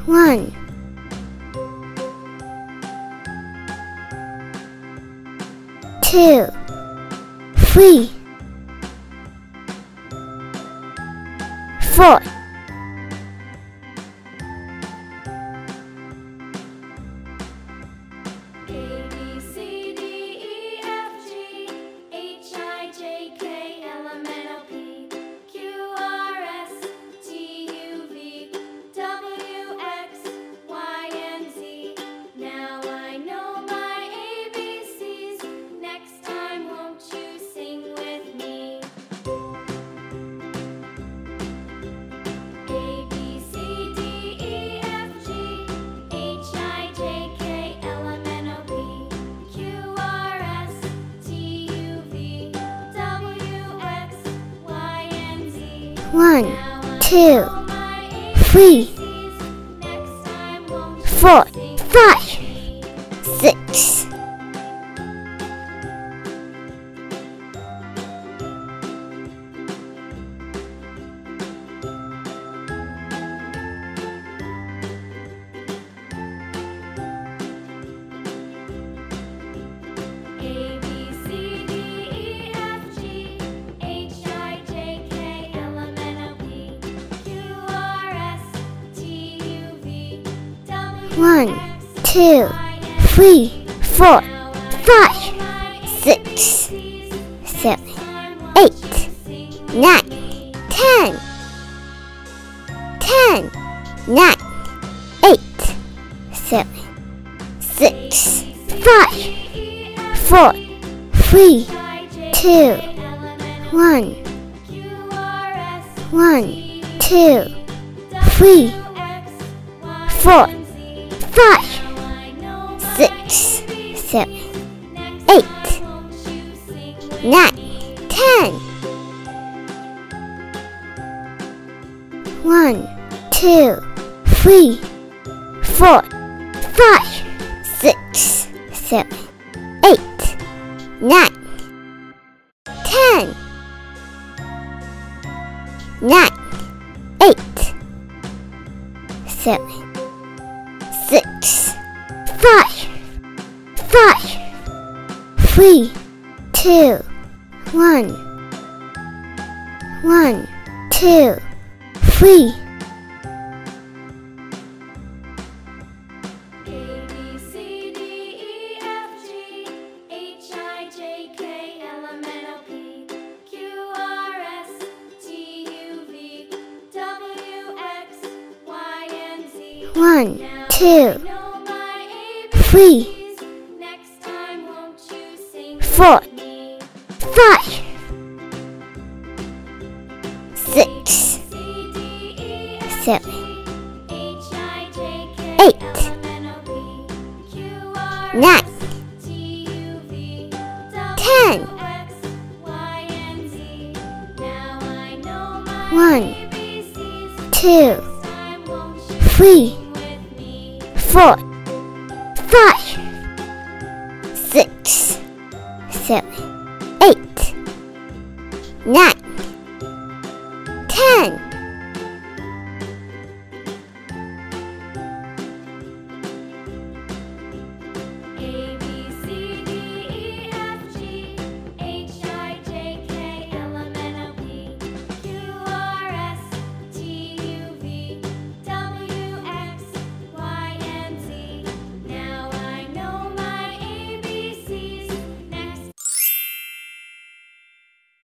1, 2, 3, 4. One, 2, 3, 4, 5, 6. One, 2, 3, 4, 5, 6, 7, 8, 9, 10. 10, 9, 8, 7, 6, 5, 4, 3, 2, 1. 1, 2, 3, 4, 5, 6, 7, 8, 9, 10. 1, 2, 3, 4, 5, 6, 7, 8, 9, 10. 9, 8, 7, 6, 5, 3, 2, 1. 1, 2, 3. One, 2, 3, 4, 5, 6, 7, 8, 9, 10. 1, 2, 3, 4, 5, 6, 7, 8, 9.